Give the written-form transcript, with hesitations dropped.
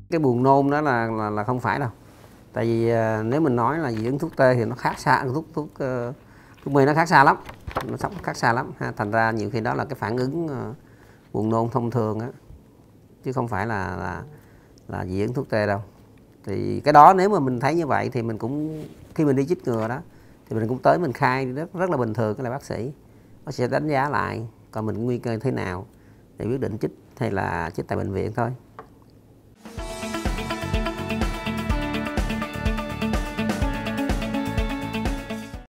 Cái buồn nôn đó là không phải đâu. Tại vì nếu mình nói là dị ứng thuốc tê thì nó khác xa, thuốc mê nó khác xa lắm, nó khác xa lắm ha. Thành ra nhiều khi đó là cái phản ứng buồn nôn thông thường á, chứ không phải là dị ứng thuốc tê đâu. Thì cái đó nếu mà mình thấy như vậy thì mình cũng, khi mình đi chích ngừa đó thì mình cũng tới mình khai rất là bình thường, cái là bác sĩ nó sẽ đánh giá lại coi mình nguy cơ thế nào để quyết định chích hay là chích tại bệnh viện thôi.